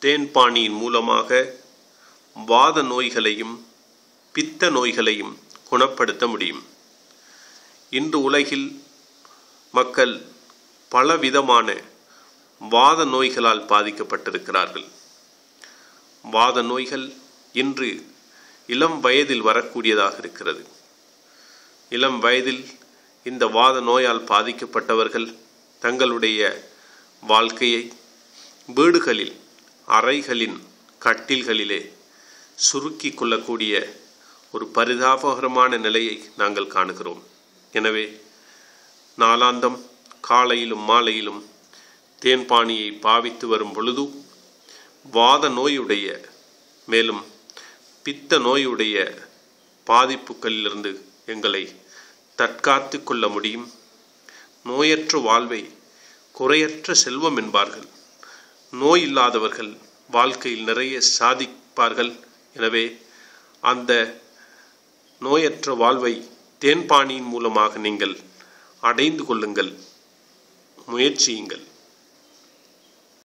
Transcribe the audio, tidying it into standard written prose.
தேன்பாணியின் மூலமாக வாத நோய்களையும் பித்த நோய்களையும் குணப்படுத்த முடியும். இன்று உலகில் மக்கள் பலவிதமான வாத நோய்களால் பாதிக்கப்பட்டிருக்கிறார்கள். வாத நோய்கள் இன்று இளம் வயதில் வரக்கூடியதாக இருக்கிறது. இளம் வயதில் இந்த வாத நோயால் பாதிக்கப்பட்டவர்கள் தங்களுடைய வாழ்க்கையை வீடுகளில் அறைகளின் கட்டில்களிலே சுருக்கி கொள்ளக்கூடிய ஒரு பரிதாபகரமான நிலையை நாங்கள் காணுகிறோம். எனவே நாளாந்தம் காலையிலும் மாலையிலும் தேன்பாணியை பாவித்து வரும் பொழுது வாத நோயுடைய மேலும் பித்த நோயுடைய பாதிப்புகளிலிருந்து எங்களை தற்காத்து கொள்ள முடியும். நோயற்ற வாழ்வை குறையற்ற செல்வம் என்பார்கள். நோய் இல்லாதவர்கள் வாழ்க்கையில் நிறைய சாதிப்பார்கள். எனவே அந்த நோயற்ற வாழ்வை தேன்பாணியின் மூலமாக நீங்கள் அடைந்து கொள்ளுங்கள், முயற்சியுங்கள்.